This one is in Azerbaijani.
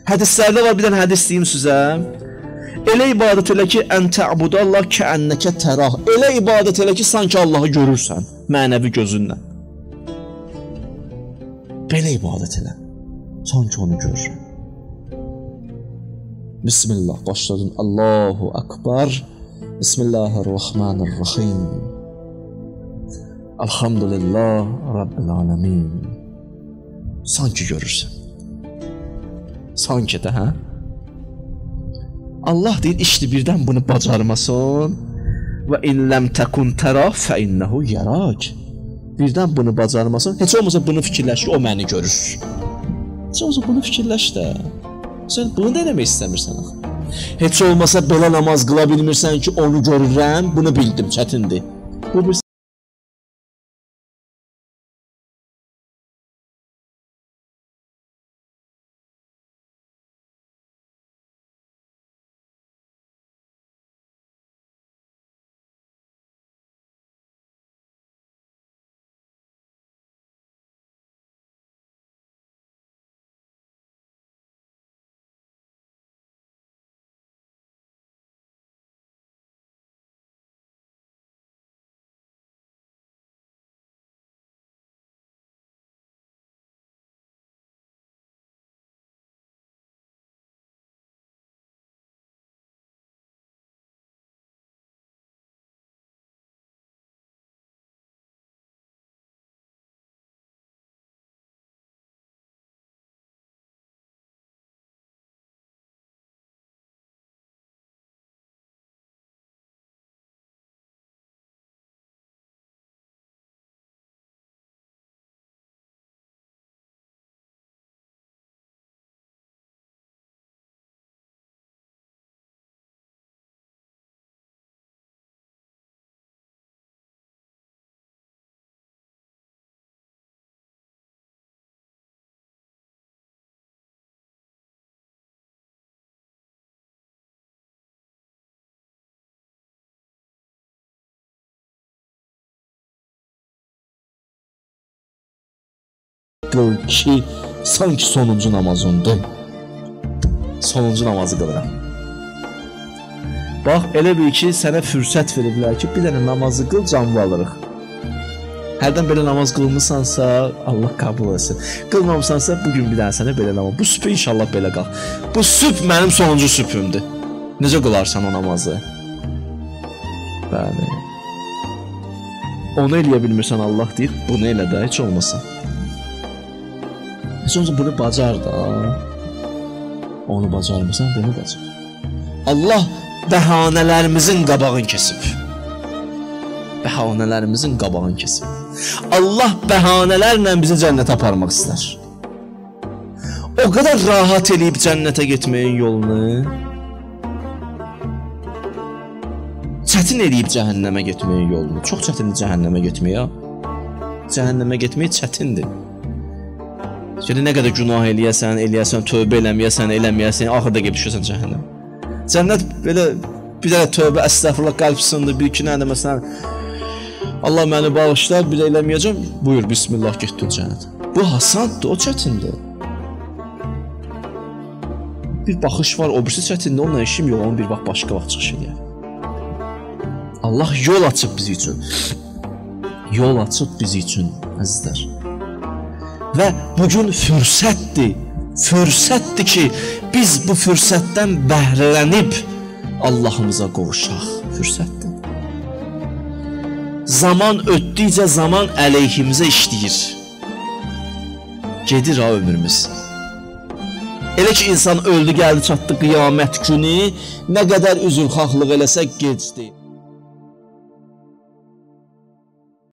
Hədislərdə var, bir dənə hədis deyim sizə. Elə ibadət elə ki, ən tə'budallah kəənnəkə tərah. Elə ibadət elə ki, sanki Allahı görürsən, mənəvi gözünlə. Belə ibadət elə, sanki onu görürsən. Bismillah, başladın. Allahu Akbar. Bismillahirrahmanirrahim. Elhamdülillah Rabbil alemin. Sanki görürsən. Sanki də, hə? Allah deyir, işdi birdən bunu bacarmasın. Və in ləm təkun tərah fə innəhu yərək. Birdən bunu bacarmasın. Heç olmasa bunu fikirləş ki, o məni görür. Heç olmasa bunu fikirləş də. Sən bunu da eləmək istəmirsən axı. Heç olmasa belə namaz qıla bilmirsən ki, onu görürəm, bunu bildim, çətindir. Bu bir qıl ki, sanki sonuncu namazındır. Sonuncu namazı qılıram. Bax, elə bil ki, sənə fürsət veriblər ki, bir dənə namazı qıl, canlı alırıq. Hərdən belə namaz qılmısansa, Allah qəbul etsin. Qılmamısansa, bugün bir dənə sənə belə namaz. Bu sübh inşallah belə qal. Bu sübh mənim sonuncu sübhümdür. Necə qılarsan o namazı? Bəli. Onu eləyə bilmirsən, Allah deyir, bunu elə də, heç olmasın. Heç olmasa bunu bacar da. Onu bacarmırsan, bunu bacar. Allah bəhanələrimizin qabağını kesib. Bəhanələrimizin qabağını kesib. Allah bəhanələrlə bizi cənnətə aparmaq istər. O qədər rahat eləyib cənnətə getməyin yolunu, çətin eləyib cəhənnəmə getməyin yolunu. Çox çətindir cəhənnəmə getməyə. Cəhənnəmə getmək çətindir. Şimdi nə qədər günah eləyəsən, tövbə eləməyəsən, axırda gedib düşəsən cəhənnəm. Cənnət belə bir dənə tövbə, əstəğfurullah, qəlb sındı, bir-iki nə deməsən, Allah məni bağışlar, bir eləməyəcəm, buyur, bismillah, getdin cənnət. Bu hasandır, o çətindir. Bir baxış var, o birisi çətindir, onunla işim yox, onu bir vaxt başqa vaxt çıxış eləyər. Allah yol açıb bizi üçün. Yol açıb bizi üçün, əzizlər. Və bugün fürsətdir. Fürsətdir ki, biz bu fürsətdən bəhrələnib Allahımıza qovuşaq. Fürsətdir. Zaman ötdükcə zaman əleyhimizə işləyir. Gedir ha ömrümüz. Elə ki, insan öldü, gəldi, çatdı qiyamət günü, nə qədər üzrxahlıq eləsək gecdir.